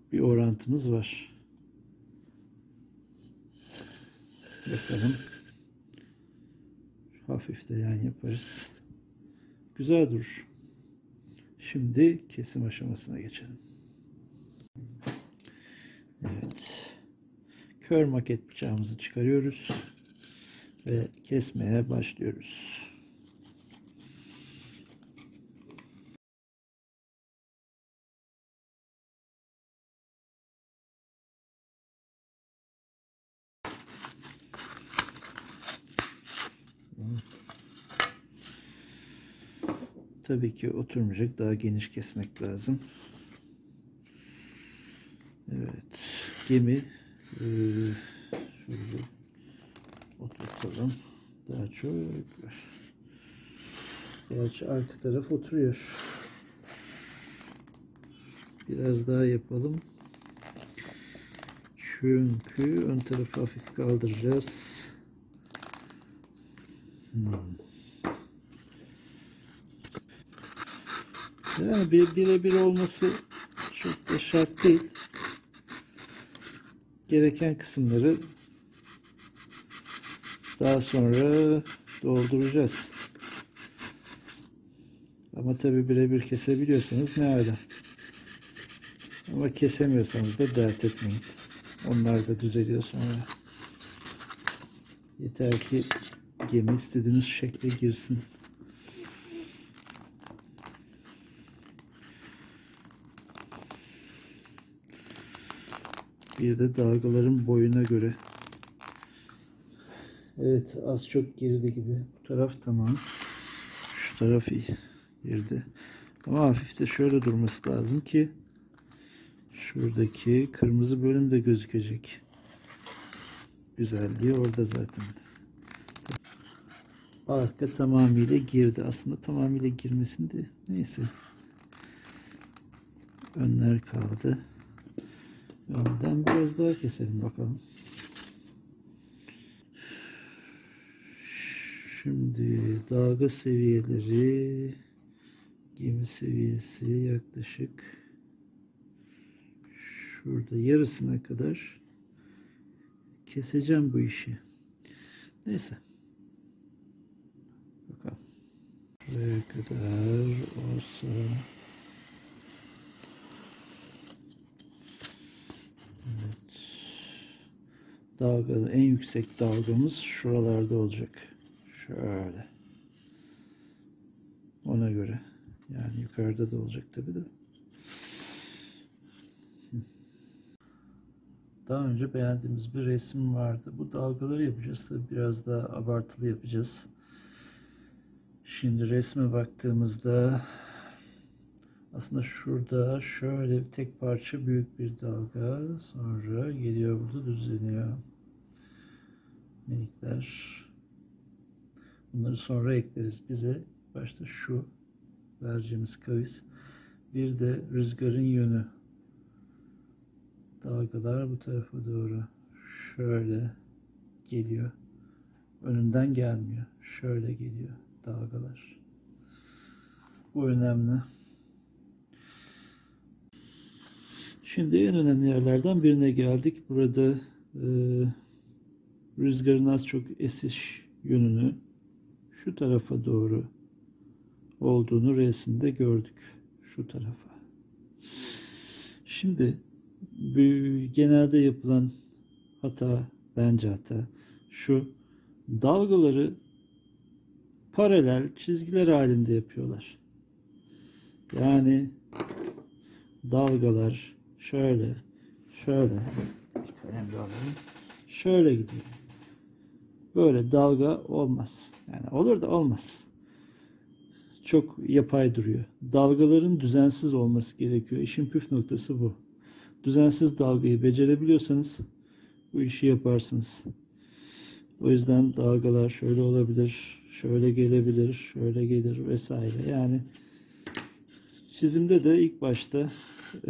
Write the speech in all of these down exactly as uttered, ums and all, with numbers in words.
bir orantımız var. Bakalım. Hafif de yan yaparız. Güzel durur. Şimdi kesim aşamasına geçelim. Evet. Kör maket bıçağımızı çıkarıyoruz ve kesmeye başlıyoruz. Tabii ki oturmayacak, daha geniş kesmek lazım. Evet, gemi e, şöyle oturtalım. Daha çok. Gerçi arka taraf oturuyor. Biraz daha yapalım. Çünkü ön tarafı hafif kaldıracağız. Hmm. Yani bir birebir olması çok da şart değil. Gereken kısımları daha sonra dolduracağız. Ama tabi birebir kesebiliyorsanız ne ala. Ama kesemiyorsanız da dert etmeyin. Onlar da düzeliyor sonra. Yeter ki gemi istediğiniz şekle girsin. Bir de dalgaların boyuna göre. Evet, az çok girdi gibi. Bu taraf tamam. Şu taraf iyi girdi. Ama hafif de şöyle durması lazım ki şuradaki kırmızı bölüm de gözükecek. Güzelliği orada zaten. Arka tamamıyla girdi. Aslında tamamıyla girmesinde neyse. Önler kaldı. Önden biraz daha keselim bakalım. Şimdi dalga seviyeleri, gemi seviyesi yaklaşık şurada yarısına kadar keseceğim bu işi. Neyse. Bakalım. Buraya kadar olsa evet. Dalga, en yüksek dalgamız şuralarda olacak. Şöyle. Ona göre. Yani yukarıda da olacak tabi de. Daha önce beğendiğimiz bir resim vardı. Bu dalgaları yapacağız. Tabi biraz daha abartılı yapacağız. Şimdi resme baktığımızda aslında şurada şöyle bir tek parça büyük bir dalga. Sonra geliyor burada düzleniyor. Minikler. Bunları sonra ekleriz. Bize başta şu vereceğimiz kavis. Bir de rüzgarın yönü. Dalgalar bu tarafa doğru şöyle geliyor. Önünden gelmiyor. Şöyle geliyor dalgalar. Bu önemli. Şimdi en önemli yerlerden birine geldik. Burada e, rüzgarın az çok esiş yönünü şu tarafa doğru olduğunu resimde gördük. Şu tarafa. Şimdi genelde yapılan hata, bence hata şu: dalgaları paralel çizgiler halinde yapıyorlar. Yani dalgalar şöyle, şöyle, şöyle gidiyor. Böyle dalga olmaz. Yani olur da olmaz. Çok yapay duruyor. Dalgaların düzensiz olması gerekiyor. İşin püf noktası bu. Düzensiz dalgayı becerebiliyorsanız bu işi yaparsınız. O yüzden dalgalar şöyle olabilir, şöyle gelebilir, şöyle gelir vesaire. Yani çizimde de ilk başta e,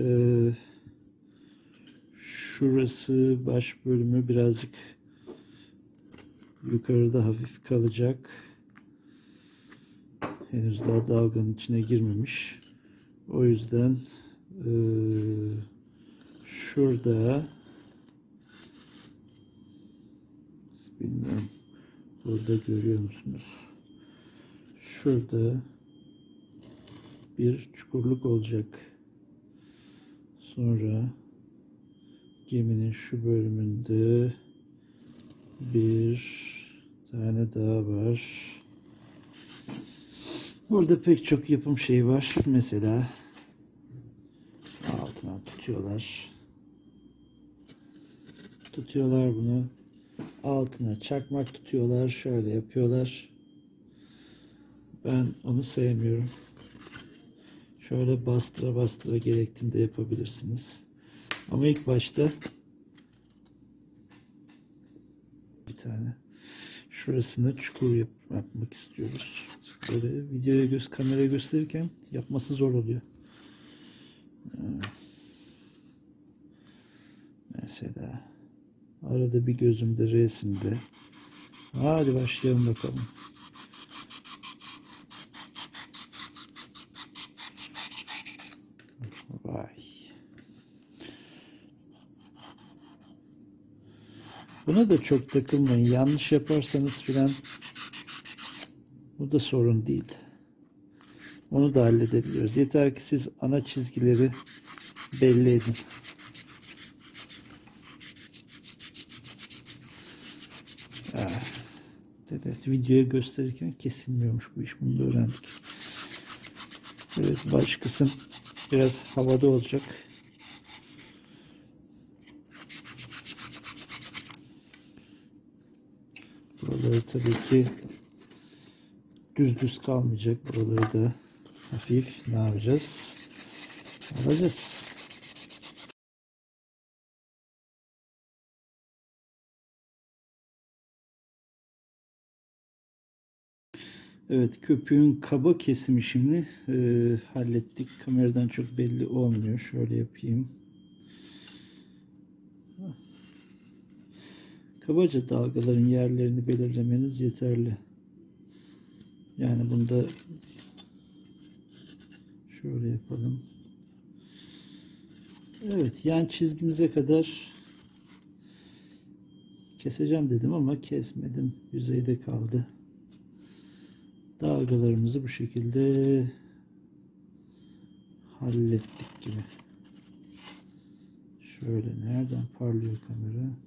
şurası baş bölümü birazcık yukarıda hafif kalacak. Henüz daha dalganın içine girmemiş. O yüzden e, şurada, bilmiyorum burada görüyor musunuz? Şurada bir çukurluk olacak. Sonra geminin şu bölümünde bir tane daha var. Burada pek çok yapım şeyi var. Mesela altına tutuyorlar. Tutuyorlar bunu. Altına çakmak tutuyorlar. Şöyle yapıyorlar. Ben onu sevmiyorum. Şöyle bastıra bastıra gerektiğinde yapabilirsiniz. Ama ilk başta bir tane şurasını çukur yap yapmak istiyoruz. Böyle videoya göz kameraya gösterirken yapması zor oluyor. Mesela arada bir gözümde resimde. Hadi başlayalım bakalım. Vay. Buna da çok takılmayın. Yanlış yaparsanız filan bu da sorun değil. Onu da halledebiliyoruz. Yeter ki siz ana çizgileri belli edin. Ah, evet, videoya gösterirken kesilmiyormuş bu iş. Bunu da öğrendik. Evet, baş kısım biraz havada olacak. Buraları tabii ki düz düz kalmayacak. Buraları da hafif ne yapacağız? Alacağız. Evet, köpüğün kaba kesimi şimdi e, hallettik. Kameradan çok belli olmuyor. Şöyle yapayım. Kabaca dalgaların yerlerini belirlemeniz yeterli. Yani bunda şöyle yapalım. Evet, yan çizgimize kadar keseceğim dedim ama kesmedim. Yüzeyde kaldı. Dalgalarımızı bu şekilde hallettik gibi. Şöyle nereden parlıyor kamera?